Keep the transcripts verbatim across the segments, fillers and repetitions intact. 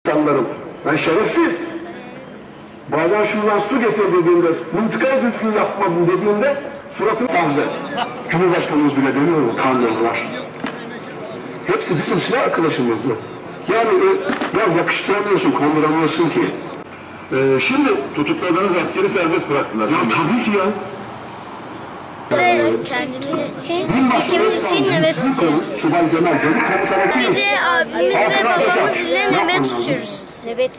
insanlarım. Ben şerefsiz. Bazen şuradan su getir dediğimde, mıntıkayı düzgün yapmadım dediğimde suratını fazla. Cumhurbaşkanımız bile demiyor mu? Kandırdılar. Hepsi bizim silah arkadaşımızdı. Yani e, ya yakıştıramıyorsun, kandıramıyorsun ki. Ee, şimdi tutukladığınız askeri serbest bıraktılar. Ya tabii ki ya. Kendimiz için, ülkemiz için nöbet tutuyoruz. Subay Cemal Çelik komutanı. Gece abimiz ve babamız ile nöbet tutuyoruz. Nöbet.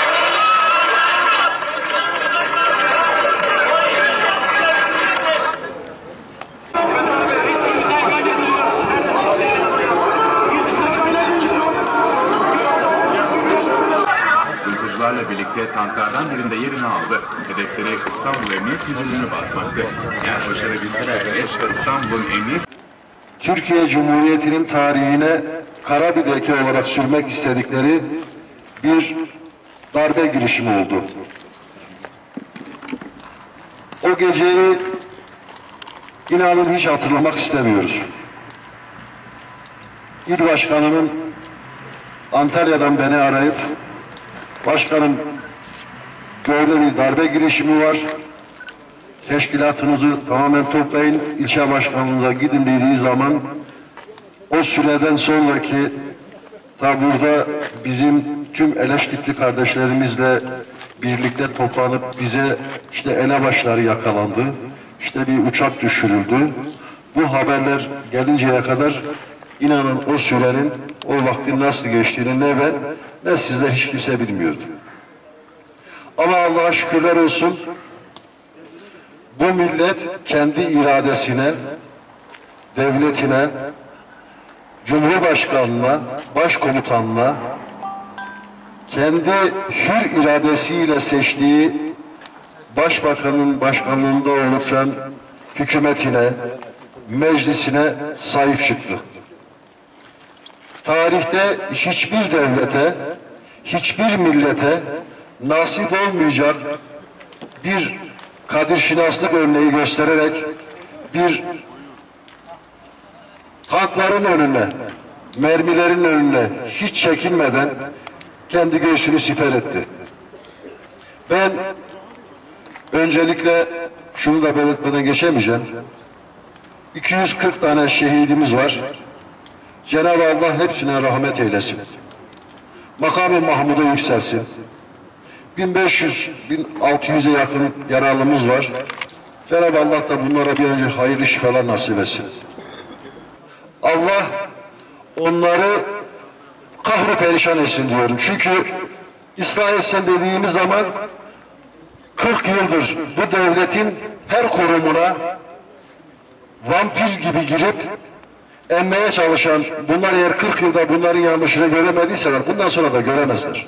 Sınıfçılarla birlikte tanklardan birinde yerini aldı. Hedefleri İstanbul Emniyet Müdürlüğü'nü basmaktı. Eğer başarabilseler bile İstanbul'un emniyet... Türkiye Cumhuriyeti'nin tarihine kara bir leke olarak sürmek istedikleri bir darbe girişimi oldu. O geceyi inanın hiç hatırlamak istemiyoruz. İl Başkanı'nın Antalya'dan beni arayıp, başkanım böyle bir darbe girişimi var, teşkilatınızı tamamen toplayın, ilçe başkanlığına gidin dediği zaman o süreden sonraki ta burada bizim tüm Eleşkitli kardeşlerimizle birlikte toplanıp bize işte elebaşları yakalandı, işte bir uçak düşürüldü. Bu haberler gelinceye kadar inanın o sürenin, o vaktin nasıl geçtiğini ne ben ne sizler hiç kimse bilmiyordu. Ama Allah'a şükürler olsun, bu millet kendi iradesine, devletine, Cumhurbaşkanına, Başkomutanına, kendi hür iradesiyle seçtiği Başbakanın başkanlığında oluşan hükümetine, meclisine sahip çıktı. Tarihte hiçbir devlete, hiçbir millete nasip olmayacak bir kadirşinaslık örneği göstererek bir tankların önüne, mermilerin önüne hiç çekinmeden kendi göğsünü siper etti. Ben öncelikle şunu da belirtmeden geçemeyeceğim. iki yüz kırk tane şehidimiz var. Cenab-ı Allah hepsine rahmet eylesin. Makam-ı Mahmud'a yükselsin. bin beş yüz bin altı yüze yakın yaralımız var. Cenab-ı Allah da bunlara bir önce hayırlı şifalar nasip etsin. Allah onları kahru perişan etsin diyorum. Çünkü ıslah etsin dediğimiz zaman kırk yıldır bu devletin her kurumuna vampir gibi girip emmeye çalışan, bunlar eğer kırk yılda bunların yanlışını göremediyseler bundan sonra da göremezler.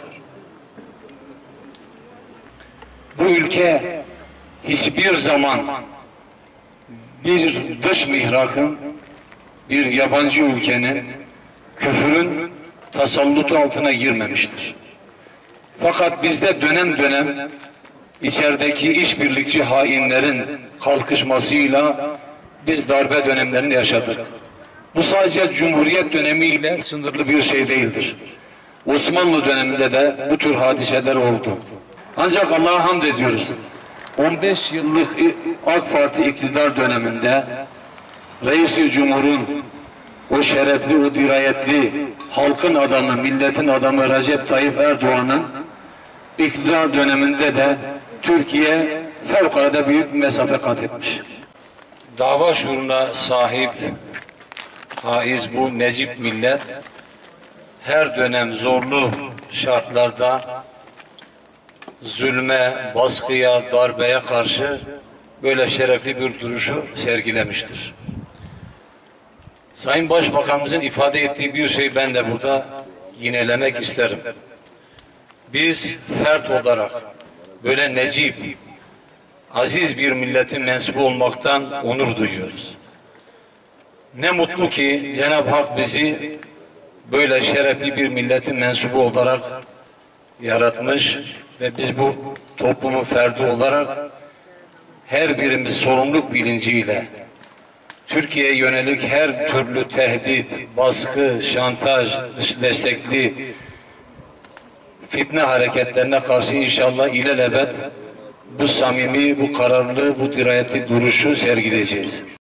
Bu ülke hiçbir zaman bir dış mihrakın, bir yabancı ülkenin, küfürün tasallutu altına girmemiştir. Fakat bizde dönem dönem içerideki işbirlikçi hainlerin kalkışmasıyla biz darbe dönemlerini yaşadık. Bu sadece Cumhuriyet dönemiyle sınırlı bir şey değildir. Osmanlı döneminde de bu tür hadiseler oldu. Ancak Allah'a hamd ediyoruz. on beş yıllık AK Parti iktidar döneminde Reis-i Cumhur'un o şerefli, o dirayetli halkın adamı, milletin adamı Recep Tayyip Erdoğan'ın iktidar döneminde de Türkiye fevkalade büyük bir mesafe kat etmiş. Dava şuuruna sahip, haiz bu necip millet her dönem zorlu şartlarda zulme, baskıya, darbeye karşı böyle şerefli bir duruşu sergilemiştir. Sayın Başbakanımızın ifade ettiği bir şey ben de burada yinelemek isterim. Biz fert olarak böyle necip, aziz bir milletin mensubu olmaktan onur duyuyoruz. Ne mutlu ki Cenab-ı Hak bizi böyle şerefli bir milletin mensubu olarak yaratmış ve biz bu toplumun ferdi olarak her birimiz sorumluluk bilinciyle Türkiye'ye yönelik her türlü tehdit, baskı, şantaj, dış destekli fitne hareketlerine karşı inşallah ilelebet bu samimi, bu kararlı, bu dirayetli duruşu sergileyeceğiz.